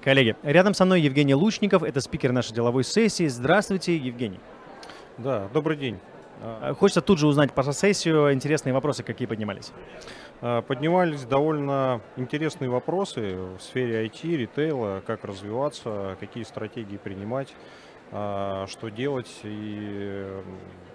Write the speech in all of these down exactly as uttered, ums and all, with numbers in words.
Коллеги, рядом со мной Евгений Лучников, это спикер нашей деловой сессии. Здравствуйте, Евгений. Да, добрый день. А, Хочется тут же узнать про сессию, интересные вопросы, какие поднимались. А, Поднимались довольно интересные вопросы в сфере ай ти, ритейла, как развиваться, какие стратегии принимать, а, что делать и м,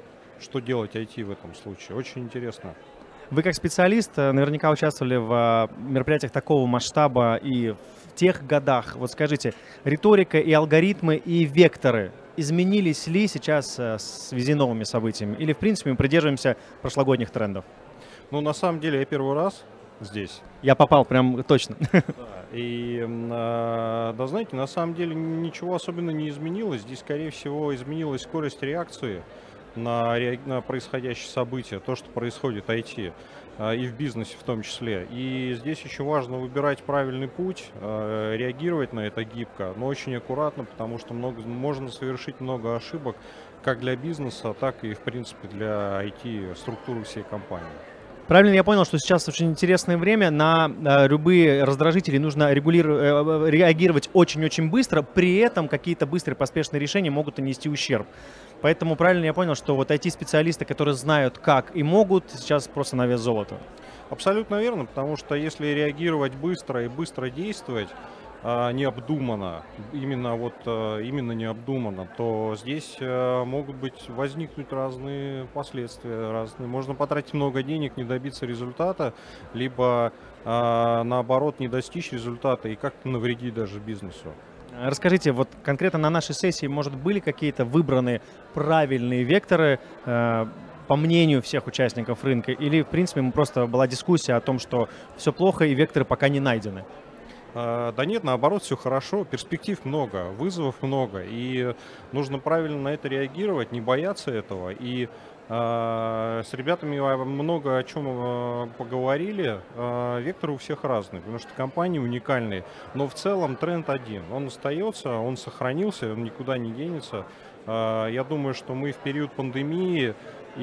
что делать ай ти в этом случае. Очень интересно. Вы как специалист э, наверняка участвовали в а, мероприятиях такого масштаба и в тех годах. Вот скажите, риторика и алгоритмы и векторы изменились ли сейчас э, в связи с новыми событиями? Или, в принципе, мы придерживаемся прошлогодних трендов? Ну, на самом деле, я первый раз здесь. Я попал прям точно. Да. И, м, а, да, знаете, на самом деле ничего особенно не изменилось. Здесь, скорее всего, изменилась скорость реакции на, ре- на происходящие события, то, что происходит в ай ти, а, и в бизнесе в том числе. И здесь еще важно выбирать правильный путь, а, реагировать на это гибко, но очень аккуратно, потому что много, можно совершить много ошибок как для бизнеса, так и, в принципе, для ай ти-структуры всей компании. Правильно я понял, что сейчас очень интересное время, на э, любые раздражители нужно регулиру- э, реагировать очень-очень быстро, при этом какие-то быстрые поспешные решения могут нанести ущерб. Поэтому правильно я понял, что вот ай ти-специалисты, которые знают как и могут, сейчас просто на вес золота. Абсолютно верно, потому что если реагировать быстро и быстро действовать, а, необдуманно, именно вот а, именно необдуманно, то здесь а, могут быть возникнуть разные последствия, разные. Можно потратить много денег, не добиться результата, либо а, наоборот не достичь результата и как-то навредить даже бизнесу. Э, Расскажите, вот конкретно на нашей сессии, может, были какие-то выбраны правильные векторы, э, по мнению всех участников рынка, или, в принципе, мы просто была дискуссия о том, что все плохо и векторы пока не найдены? А, Да нет, наоборот, все хорошо, перспектив много, вызовов много, и нужно правильно на это реагировать, не бояться этого. И а, с ребятами а, много о чем а, поговорили. А, Вектор у всех разный, потому что компании уникальные, но в целом тренд один. Он остается, он сохранился, он никуда не денется. А, Я думаю, что мы в период пандемии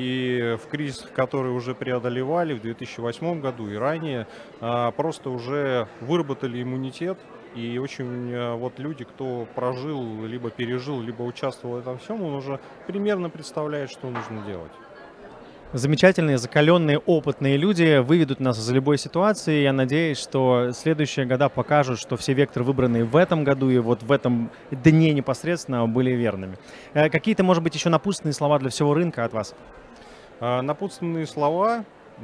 и в кризисах, которые уже преодолевали в две тысячи восьмом году и ранее, а, просто уже выработали иммунитет. И очень а, вот люди, кто прожил, либо пережил, либо участвовал в этом всем, он уже примерно представляет, что нужно делать. Замечательные, закаленные, опытные люди выведут нас из любой ситуации. Я надеюсь, что следующие года покажут, что все векторы, выбранные в этом году и вот в этом дне непосредственно, были верными. Э, Какие-то, может быть, еще напутственные слова для всего рынка от вас? А, Напутственные слова: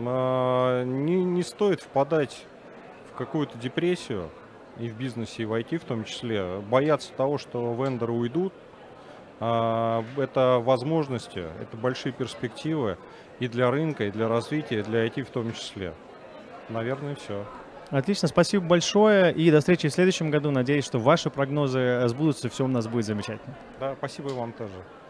а, не, не стоит впадать в какую-то депрессию и в бизнесе, и в ай ти в том числе, бояться того, что вендоры уйдут. А, Это возможности, это большие перспективы и для рынка, и для развития, и для ай ти в том числе. Наверное, все. Отлично, спасибо большое и до встречи в следующем году. Надеюсь, что ваши прогнозы э, сбудутся, все у нас будет замечательно. Да, спасибо и вам тоже.